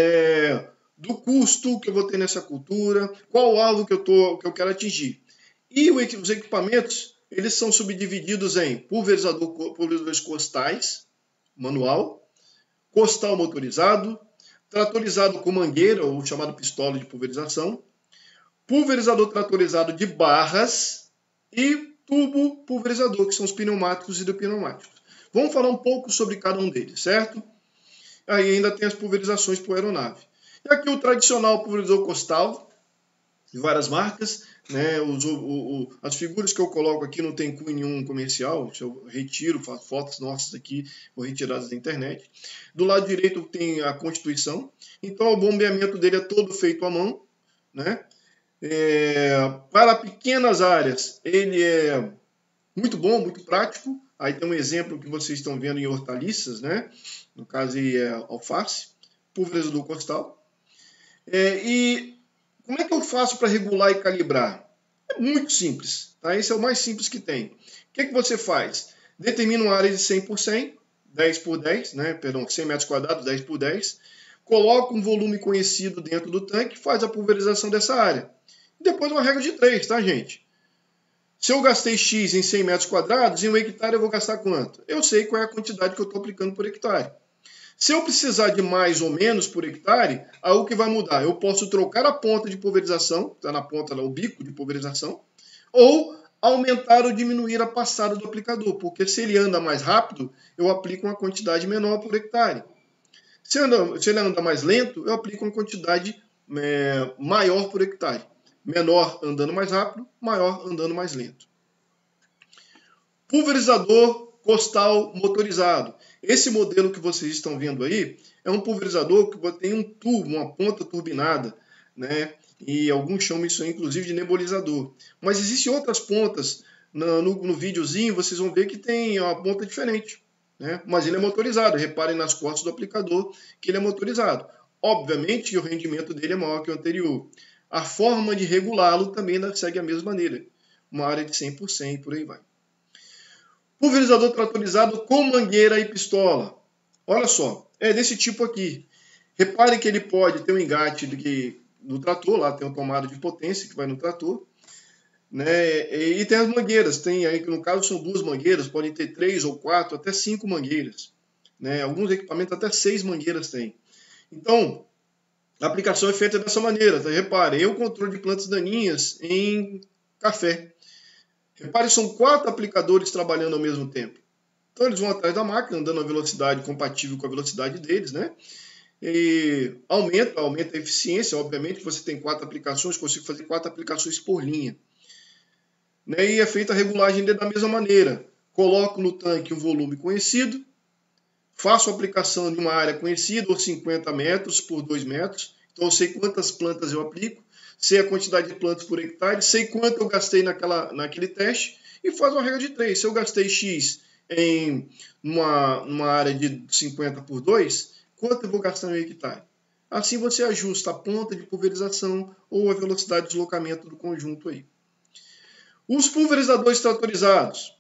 do custo que eu vou ter nessa cultura, qual o alvo que eu quero atingir. E os equipamentos, eles são subdivididos em pulverizadores costais, manual, costal motorizado, tratorizado com mangueira, ou chamado pistola de pulverização, pulverizador tratorizado de barras e tubo pulverizador, que são os pneumáticos e hidropneumáticos. Vamos falar um pouco sobre cada um deles, certo? Aí ainda tem as pulverizações por aeronave. E aqui o tradicional pulverizador costal, de várias marcas, né? As figuras que eu coloco aqui não tem cunho nenhum comercial, eu retiro, faço fotos nossas aqui, vou retiradas da internet. Do lado direito tem a Constituição, então o bombeamento dele é todo feito à mão, né? Para pequenas áreas, ele é muito bom, muito prático. Aí tem um exemplo que vocês estão vendo em hortaliças, né? No caso aí é alface, pulverizador costal. E como é que eu faço para regular e calibrar? É muito simples, tá? Esse é o mais simples que tem. O que você faz? Determina uma área de 100 por 100, 10 por 10, né? Perdão, 100 metros quadrados, 10 por 10. Coloca um volume conhecido dentro do tanque e faz a pulverização dessa área. E depois uma regra de 3, tá, gente? Se eu gastei X em 100 metros quadrados, em um hectare eu vou gastar quanto? Eu sei qual é a quantidade que eu estou aplicando por hectare. Se eu precisar de mais ou menos por hectare, aí o que vai mudar? Eu posso trocar a ponta de pulverização, está na ponta lá, o bico de pulverização, ou aumentar ou diminuir a passada do aplicador, porque se ele anda mais rápido, eu aplico uma quantidade menor por hectare. Se ele anda mais lento, eu aplico uma quantidade maior por hectare. Menor andando mais rápido, maior andando mais lento. Pulverizador costal motorizado. Esse modelo que vocês estão vendo aí é um pulverizador que tem um tubo, uma ponta turbinada, né? E alguns chamam isso inclusive de nebulizador. Mas existem outras pontas. No videozinho vocês vão ver que tem uma ponta diferente, né? Mas ele é motorizado. Reparem nas costas do aplicador que ele é motorizado. Obviamente que o rendimento dele é maior que o anterior. A forma de regulá-lo também segue a mesma maneira. Uma área de 100 por 100 e por aí vai. Pulverizador tratorizado com mangueira e pistola. Olha só, é desse tipo aqui. Repare que ele pode ter um engate no trator, lá tem uma tomada de potência que vai no trator. Né? E tem as mangueiras, tem aí, no caso são 2 mangueiras, podem ter 3 ou 4, até 5 mangueiras. Né? Alguns equipamentos até 6 mangueiras tem. Então, a aplicação é feita dessa maneira. Tá? Repare, o controle de plantas daninhas em café. Repare, são 4 aplicadores trabalhando ao mesmo tempo. Então eles vão atrás da máquina, andando a velocidade compatível com a velocidade deles, né? E aumenta a eficiência, obviamente, que você tem 4 aplicações, consigo fazer 4 aplicações por linha. Né? E é feita a regulagem da mesma maneira. Coloco no tanque um volume conhecido, faço a aplicação de uma área conhecida, ou 50 metros por 2 metros. Então eu sei quantas plantas eu aplico, sei a quantidade de plantas por hectare, sei quanto eu gastei naquele teste e faz uma regra de 3. Se eu gastei X em uma área de 50 por 2, quanto eu vou gastar no hectare? Assim você ajusta a ponta de pulverização ou a velocidade de deslocamento do conjunto aí. Os pulverizadores tratorizados.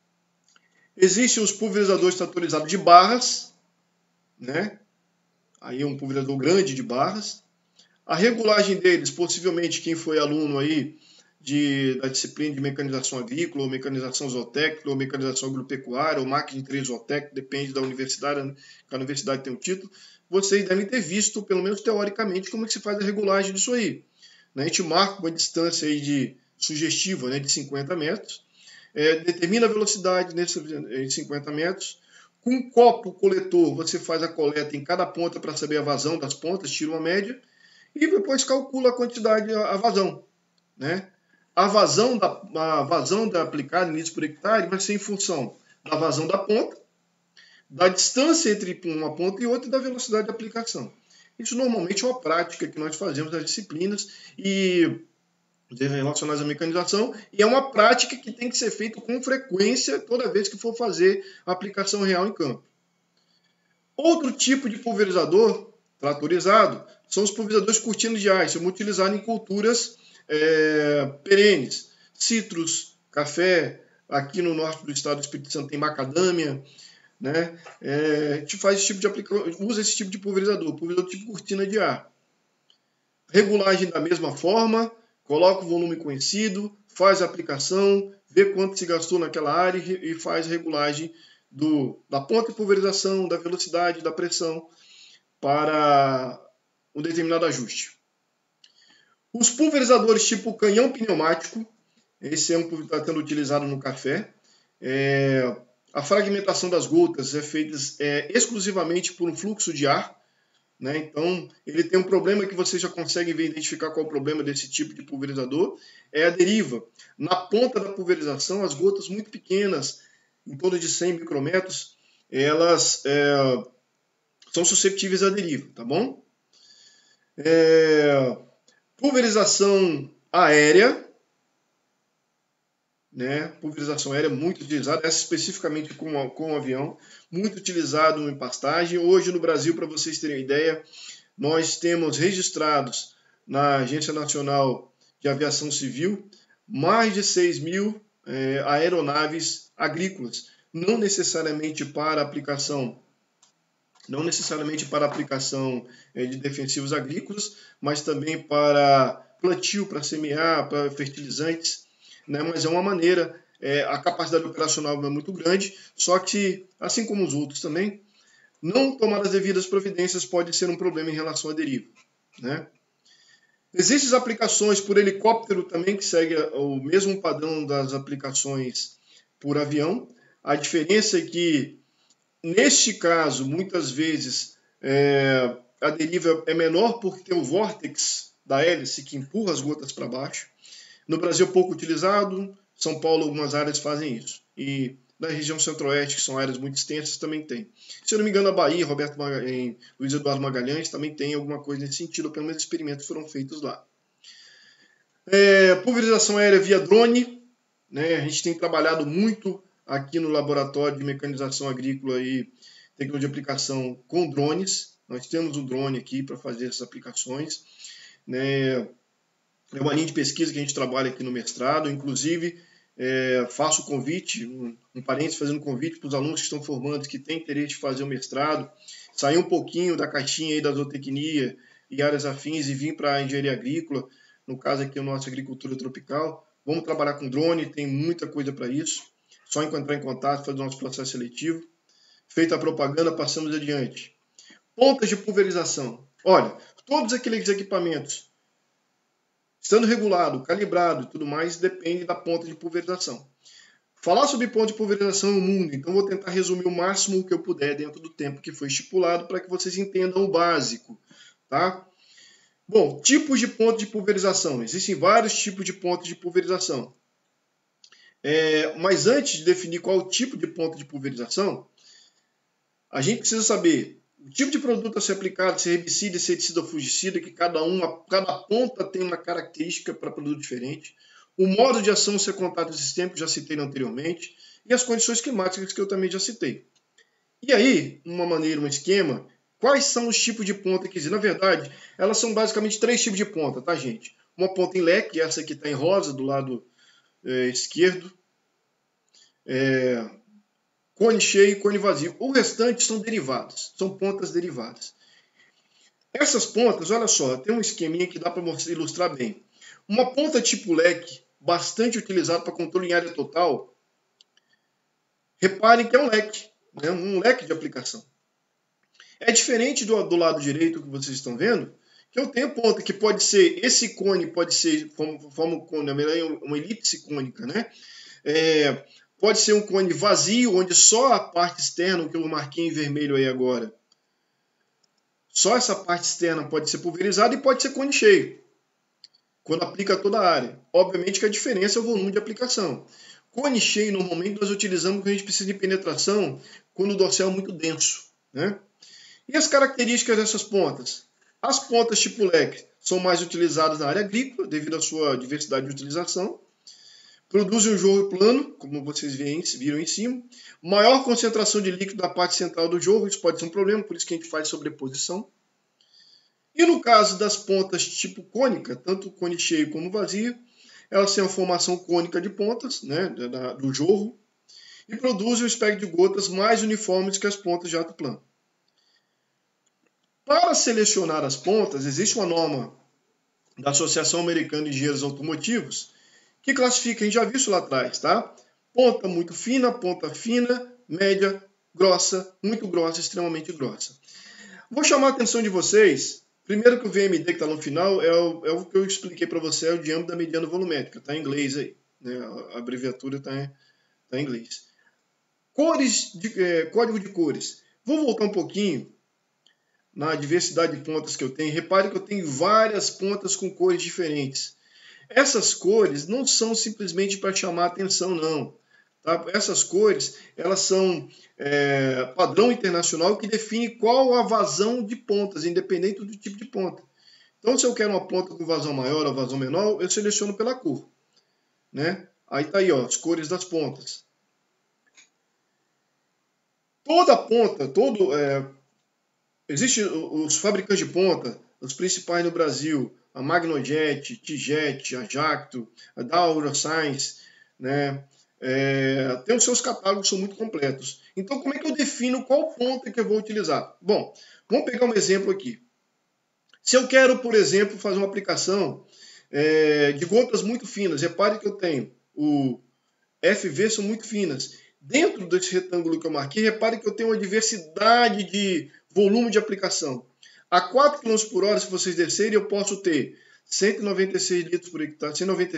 Existem os pulverizadores tratorizados de barras, né? Aí é um pulverizador grande de barras. A regulagem deles, possivelmente quem foi aluno aí da disciplina de mecanização agrícola, ou mecanização zootécnica, ou mecanização agropecuária, ou máquina de 3 zootécnica, depende da universidade, né? Cada universidade tem um título. Vocês devem ter visto, pelo menos teoricamente, como é que se faz a regulagem disso aí. A gente marca uma distância aí sugestiva, né, de 50 metros, determina a velocidade em 50 metros. Com um copo coletor, você faz a coleta em cada ponta para saber a vazão das pontas, tira uma média, e depois calcula a quantidade, a vazão. Né? A vazão da aplicada em litros por hectare vai ser em função da vazão da ponta, da distância entre uma ponta e outra e da velocidade de aplicação. Isso normalmente é uma prática que nós fazemos nas disciplinas e relacionadas à mecanização, e é uma prática que tem que ser feita com frequência toda vez que for fazer a aplicação real em campo. Outro tipo de pulverizador tratorizado são os pulverizadores cortinas de ar, são utilizados em culturas perenes, citros, café, aqui no norte do estado do Espírito Santo tem macadâmia, né? A gente faz esse tipo de usa esse tipo de pulverizador tipo cortina de ar. Regulagem da mesma forma, coloca o volume conhecido, faz a aplicação, vê quanto se gastou naquela área e faz a regulagem da ponta de pulverização, da velocidade, da pressão para um determinado ajuste. Os pulverizadores tipo canhão pneumático, esse é um que está sendo utilizado no café. A fragmentação das gotas é feita exclusivamente por um fluxo de ar. Né? Então, ele tem um problema que você já consegue identificar qual é o problema desse tipo de pulverizador, é a deriva. Na ponta da pulverização, as gotas muito pequenas, em torno de 100 micrômetros, elas são susceptíveis à deriva, tá bom? Pulverização aérea, né? Pulverização aérea muito utilizada, essa especificamente com o avião, muito utilizado em pastagem. Hoje no Brasil, para vocês terem ideia, nós temos registrados na Agência Nacional de Aviação Civil mais de 6.000 aeronaves agrícolas, não necessariamente para aplicação de defensivos agrícolas, mas também para plantio, para semear, para fertilizantes, né? Mas é uma maneira, a capacidade operacional é muito grande, só que, assim como os outros também, não tomar as devidas providências pode ser um problema em relação à deriva. Né? Existem aplicações por helicóptero também, que segue o mesmo padrão das aplicações por avião. A diferença é que, neste caso, muitas vezes, a deriva é menor porque tem o vórtex da hélice que empurra as gotas para baixo. No Brasil, pouco utilizado. São Paulo, algumas áreas fazem isso. E na região centro-oeste, que são áreas muito extensas, também tem. Se eu não me engano, a Bahia, Luiz Eduardo Magalhães, também tem alguma coisa nesse sentido, ou pelo menos experimentos foram feitos lá. Pulverização aérea via drone, né? A gente tem trabalhado muito aqui no laboratório de mecanização agrícola e tecnologia de aplicação com drones. Nós temos um drone aqui para fazer essas aplicações. Né? É uma linha de pesquisa que a gente trabalha aqui no mestrado, inclusive faço convite, um parênteses fazendo convite para os alunos que estão formando, que têm interesse de fazer o mestrado, sair um pouquinho da caixinha aí da zootecnia e áreas afins e vir para a engenharia agrícola, no caso aqui a nossa agricultura tropical. Vamos trabalhar com drone, tem muita coisa para isso, só entrar em contato, fazer o nosso processo seletivo. Feita a propaganda, passamos adiante. Pontas de pulverização. Olha, todos aqueles equipamentos estando regulado, calibrado e tudo mais, depende da ponta de pulverização. Falar sobre ponto de pulverização no mundo, então vou tentar resumir o máximo que eu puder dentro do tempo que foi estipulado para que vocês entendam o básico. Tá? Bom, tipos de ponto de pulverização. Existem vários tipos de pontos de pulverização. Mas antes de definir qual o tipo de ponto de pulverização, a gente precisa saber o tipo de produto a ser aplicado, se é herbicida, inseticida ou fungicida, que cada ponta tem uma característica para produto diferente. O modo de ação, se é contato sistêmico, já citei anteriormente. E as condições climáticas, que eu também já citei. E aí, um esquema, quais são os tipos de ponta que existem? Na verdade, elas são basicamente 3 tipos de ponta, tá, gente? Uma ponta em leque, essa que está em rosa, do lado esquerdo, cone cheio e cone vazio. O restante são derivadas, são pontas derivadas. Essas pontas, olha só, tem um esqueminha que dá para ilustrar bem. Uma ponta tipo leque, bastante utilizada para controle em área total, reparem que é um leque, né? Um leque de aplicação. É diferente do lado direito que vocês estão vendo, que eu tenho ponta que pode ser, esse cone pode ser, forma um cone, uma elipse cônica, né? Pode ser um cone vazio, onde só a parte externa, o que eu marquei em vermelho aí agora, só essa parte externa pode ser pulverizada e pode ser cone cheio, quando aplica toda a área. Obviamente que a diferença é o volume de aplicação. Cone cheio, normalmente, nós utilizamos quando a gente precisa de penetração, quando o dorsal é muito denso, né? E as características dessas pontas? As pontas tipo leque são mais utilizadas na área agrícola, devido à sua diversidade de utilização. Produzem um jorro plano, como vocês viram em cima. Maior concentração de líquido na parte central do jorro, isso pode ser um problema, por isso que a gente faz sobreposição. E no caso das pontas tipo cônica, tanto cone cheio como vazio, elas têm a formação cônica de pontas, né, do jorro, e produzem um espectro de gotas mais uniformes que as pontas de alto plano. Para selecionar as pontas, existe uma norma da Associação Americana de Engenheiros Automotivos que classifica, a gente já viu isso lá atrás, tá? Ponta muito fina, ponta fina, média, grossa, muito grossa, extremamente grossa. Vou chamar a atenção de vocês, primeiro que o VMD que está no final é o que eu expliquei para você, é o diâmetro da mediana volumétrica, está em inglês aí, né? A abreviatura está em inglês. Código de cores. Vou voltar um pouquinho na diversidade de pontas que eu tenho. Repare que eu tenho várias pontas com cores diferentes. Essas cores não são simplesmente para chamar atenção, não. Tá? Essas cores, elas são padrão internacional que define qual a vazão de pontas, independente do tipo de ponta. Então, se eu quero uma ponta com vazão maior ou vazão menor, eu seleciono pela cor, né? Aí tá aí, ó, as cores das pontas. Toda ponta, existem os fabricantes de ponta, os principais no Brasil, a Magnojet, Tijet, a Jacto, a Daura Science, né? Tem os seus catálogos, são muito completos. Então, como é que eu defino qual ponta que eu vou utilizar? Bom, vamos pegar um exemplo aqui. Se eu quero, por exemplo, fazer uma aplicação de gotas muito finas, repare que eu tenho o FV, são muito finas. Dentro desse retângulo que eu marquei, repare que eu tenho uma diversidade de volume de aplicação. A 4 km por hora, se vocês descerem, eu posso ter 196 litros por hectare,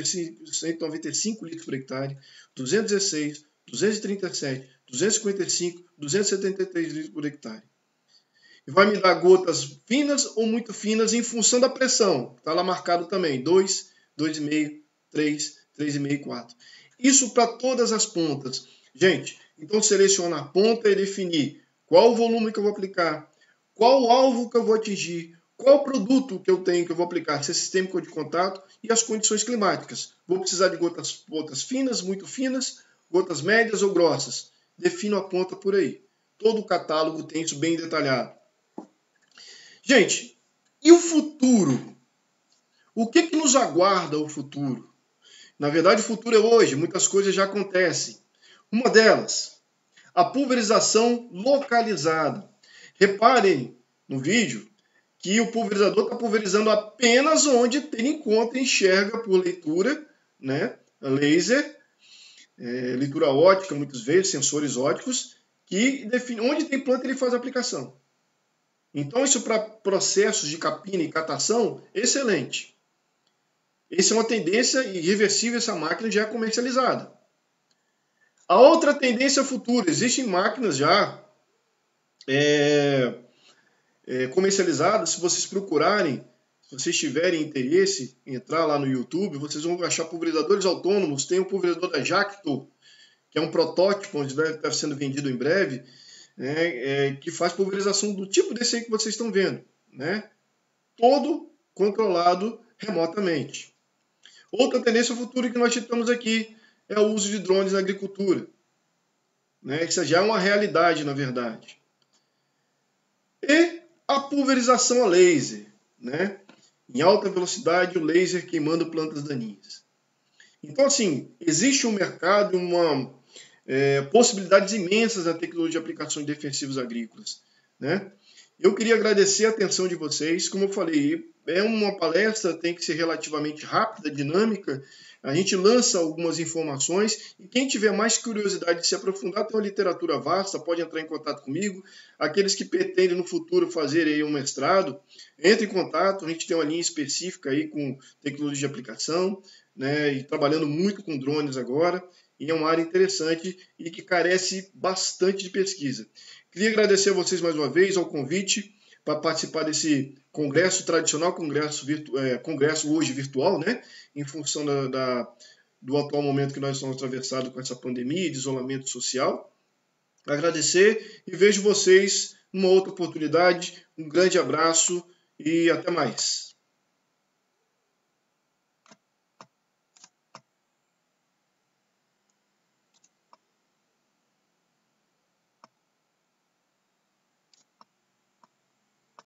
195 litros por hectare, 216, 237, 255, 273 litros por hectare. E vai me dar gotas finas ou muito finas em função da pressão. Está lá marcado também, 2, 2,5, 3, 3,5 e 4. Isso para todas as pontas. Gente, então selecionar a ponta e definir qual o volume que eu vou aplicar, qual o alvo que eu vou atingir, qual produto que eu tenho que eu vou aplicar, se é sistêmico de contato e as condições climáticas. Vou precisar de gotas finas, muito finas, gotas médias ou grossas. Defino a ponta por aí. Todo o catálogo tem isso bem detalhado. Gente, e o futuro? O que nos aguarda o futuro? Na verdade, o futuro é hoje, muitas coisas já acontecem. Uma delas, a pulverização localizada. Reparem no vídeo que o pulverizador está pulverizando apenas onde ele encontra e enxerga por leitura, né? Laser, leitura óptica, muitas vezes, sensores ópticos, que define onde tem planta ele faz a aplicação. Então, isso para processos de capina e catação, excelente. Essa é uma tendência irreversível, essa máquina já é comercializada. A outra tendência futura, existem máquinas já comercializadas, se vocês procurarem, se vocês tiverem interesse em entrar lá no YouTube, vocês vão achar pulverizadores autônomos, tem o pulverizador da Jacto, que é um protótipo, onde deve estar sendo vendido em breve, que faz pulverização do tipo desse aí que vocês estão vendo, né? Todo controlado remotamente. Outra tendência futura que nós citamos aqui é o uso de drones na agricultura. Né? Isso já é uma realidade, na verdade. E a pulverização a laser. Né? Em alta velocidade, o laser queimando plantas daninhas. Então, assim, existe um mercado, possibilidades imensas na tecnologia de aplicações defensivas agrícolas, né? Eu queria agradecer a atenção de vocês. Como eu falei, é uma palestra, tem que ser relativamente rápida, dinâmica. A gente lança algumas informações e quem tiver mais curiosidade de se aprofundar, tem uma literatura vasta, pode entrar em contato comigo. Aqueles que pretendem no futuro fazer aí um mestrado, entre em contato. A gente tem uma linha específica aí com tecnologia de aplicação, né? E trabalhando muito com drones agora. E é uma área interessante e que carece bastante de pesquisa. Queria agradecer a vocês mais uma vez ao convite para participar desse congresso tradicional, congresso hoje virtual, né? Em função do atual momento que nós estamos atravessando com essa pandemia de isolamento social. Agradecer e vejo vocês numa outra oportunidade. Um grande abraço e até mais.